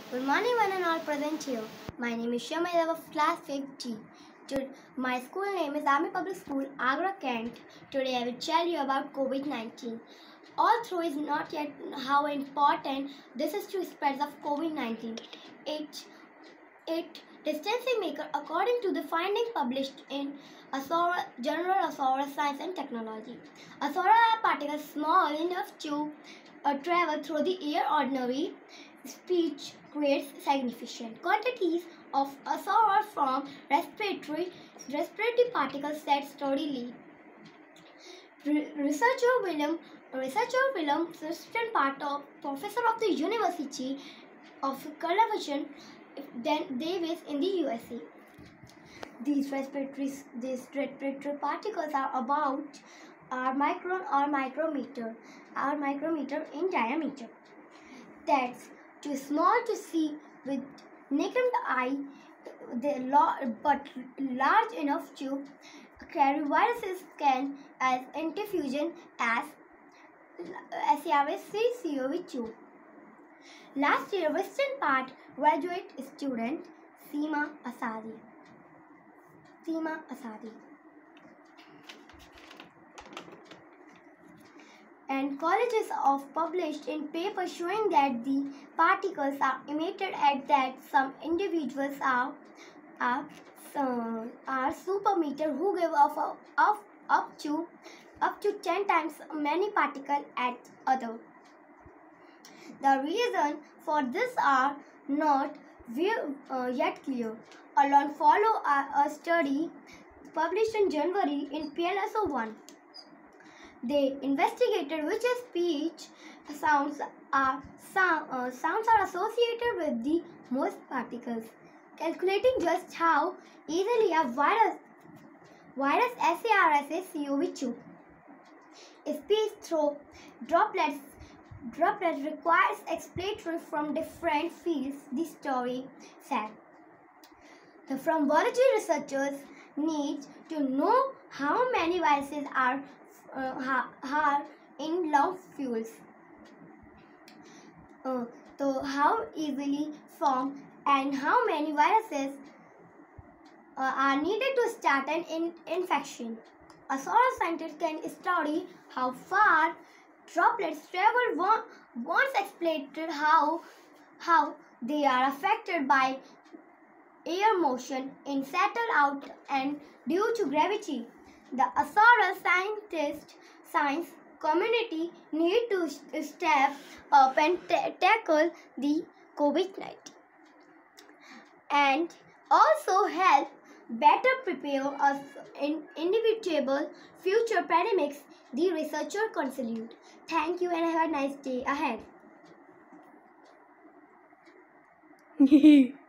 Good morning, one and all present here. My name is Shama of class 5G. My school name is Army Public School, Agra, Kent. Today I will tell you about COVID-19. Although it's not yet how important this is to spread of COVID-19. It distancing maker according to the findings published in Journal of Science and Technology. Aurora particles small enough to travel through the air. Ordinary speech creates significant quantities of aurora from respiratory particles that steadily. Researcher William assistant part of professor of the University of California, then Davis in the USA. These respiratory particles are about our micron or micrometer in diameter. That's too small to see with naked eye, but large enough to carry viruses can as infusion as SARS-CoV-2. Last year, Western Part graduate student Seema Asadi and colleges of published in papers showing that the particles are emitted at that some individuals are supermeter who give off up to 10 times many particles at other. The reason for this are not yet clear. Along follow a study published in January in PLSO1. They investigated which speech sounds are associated with the most particles, calculating just how easily a virus SARS-CoV-2 speech through droplets requires explanatory from different fields, the story said. The from biology researchers need to know how many viruses are in lung fuels, so how easily form and how many viruses are needed to start an infection. A solar scientist can study how far droplets travel once explained how they are affected by air motion in settle out and due to gravity. The Asara science community need to step up and tackle the COVID-19 and also help better prepare us in inevitable future pandemics, the researcher concluded. Thank you and have a nice day ahead.